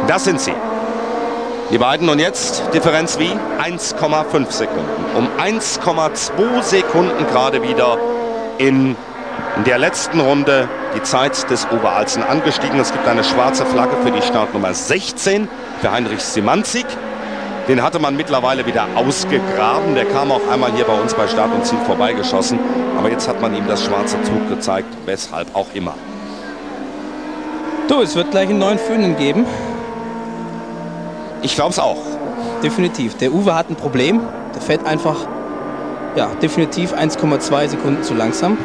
Das sind sie. Die beiden und jetzt Differenz wie 1,5 Sekunden. Um 1,2 Sekunden gerade wieder in der letzten Runde die Zeit des Uwe Alsen angestiegen. Es gibt eine schwarze Flagge für die Startnummer 16 für Heinrich Szymanczyk. Den hatte man mittlerweile wieder ausgegraben. Der kam auch einmal hier bei uns bei Start und Ziel vorbeigeschossen. Aber jetzt hat man ihm das schwarze Tuch gezeigt, weshalb auch immer. Du, es wird gleich einen neuen Führenden geben. Ich glaube es auch. Definitiv. Der Uwe hat ein Problem. Der fährt einfach, ja, definitiv 1,2 Sekunden zu langsam.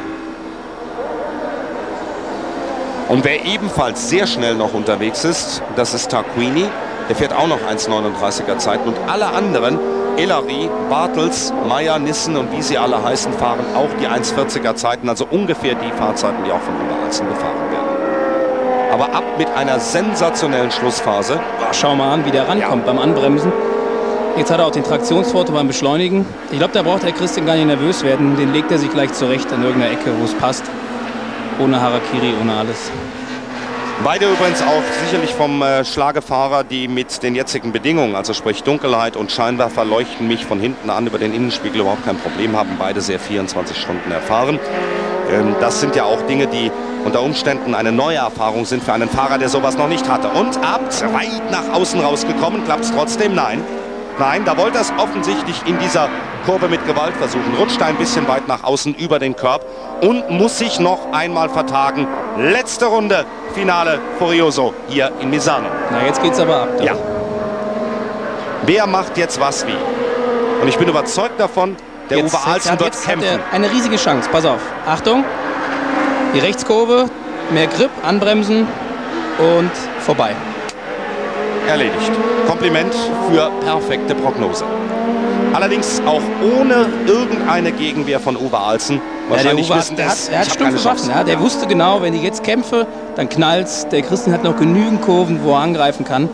Und wer ebenfalls sehr schnell noch unterwegs ist, das ist Tarquini. Der fährt auch noch 1,39er Zeiten. Und alle anderen, Ellery, Bartels, Meyer, Nissen und wie sie alle heißen, fahren auch die 1,40er Zeiten. Also ungefähr die Fahrzeiten, die auch von Uwe Alsen gefahren werden. Aber ab mit einer sensationellen Schlussphase. Schau mal an, wie der rankommt beim Anbremsen. Jetzt hat er auch den Traktionsvorteil beim Beschleunigen. Ich glaube, da braucht der Christian gar nicht nervös werden. Den legt er sich gleich zurecht an irgendeiner Ecke, wo es passt. Ohne Harakiri, ohne alles. Beide übrigens auch sicherlich vom Schlagefahrer, die mit den jetzigen Bedingungen, also sprich Dunkelheit und Scheinwerfer, leuchten mich von hinten an über den Innenspiegel, überhaupt kein Problem haben. Beide sehr 24 Stunden erfahren. Das sind ja auch Dinge, die unter Umständen eine neue Erfahrung sind für einen Fahrer, der sowas noch nicht hatte. Und weit nach außen rausgekommen, klappt es trotzdem? Nein. Nein, da wollte er es offensichtlich in dieser Kurve mit Gewalt versuchen. Rutscht ein bisschen weit nach außen über den Curb und muss sich noch einmal vertagen. Letzte Runde, Finale Furioso hier in Misano. Na, jetzt geht's aber ab. Ja. Wer macht jetzt was wie? Und ich bin überzeugt davon, der Uwe Alsen wird kämpfen. Eine riesige Chance. Pass auf. Achtung. Die Rechtskurve, mehr Grip, anbremsen und vorbei. Erledigt. Kompliment für perfekte Prognose. Allerdings auch ohne irgendeine Gegenwehr von Uwe Alsen. Wahrscheinlich wissen das. Er hat stumpfe Waffen. Ja. Der wusste genau, wenn ich jetzt kämpfe, dann knallt's. Der Christian hat noch genügend Kurven, wo er angreifen kann.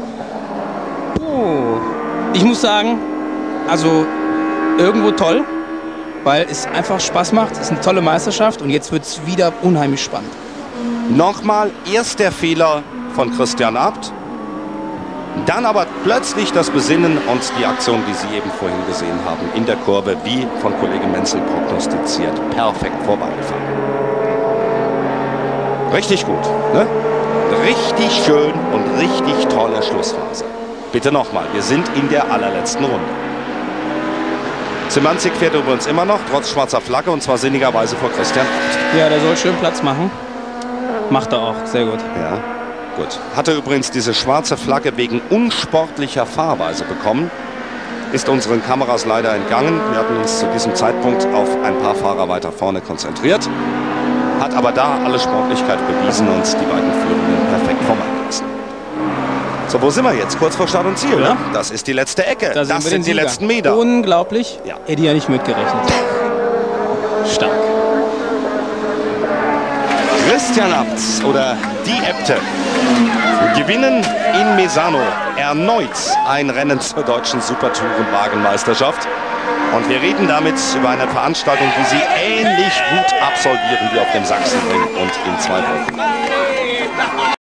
Oh. Ich muss sagen, also irgendwo toll, weil es einfach Spaß macht. Es ist eine tolle Meisterschaft und jetzt wird es wieder unheimlich spannend. Nochmal erst der Fehler von Christian Abt. Dann aber plötzlich das Besinnen und die Aktion, die Sie eben vorhin gesehen haben, in der Kurve, wie von Kollege Menzel prognostiziert, perfekt vorbeigefahren. Richtig gut, ne? Richtig schön und richtig tolle Schlussphase. Bitte nochmal, wir sind in der allerletzten Runde. Szymanczyk fährt übrigens immer noch, trotz schwarzer Flagge, und zwar sinnigerweise vor Christian Abt. Ja, der soll schön Platz machen. Macht er auch, sehr gut. Ja. Gut. Hatte übrigens diese schwarze Flagge wegen unsportlicher Fahrweise bekommen. Ist unseren Kameras leider entgangen. Wir hatten uns zu diesem Zeitpunkt auf ein paar Fahrer weiter vorne konzentriert. Hat aber da alle Sportlichkeit bewiesen und die beiden Führenden perfekt vorbeigelassen. So, wo sind wir jetzt? Kurz vor Start und Ziel, ja. Ne? Das ist die letzte Ecke. Das sind die letzten Meter. Unglaublich. Ja. Hätte ja nicht mitgerechnet. Stark. Christian Abt oder die Äbte gewinnen in Misano erneut ein Rennen zur deutschen Supertourenwagenmeisterschaft. Und wir reden damit über eine Veranstaltung, die sie ähnlich gut absolvieren wie auf dem Sachsenring und in 2 Wochen.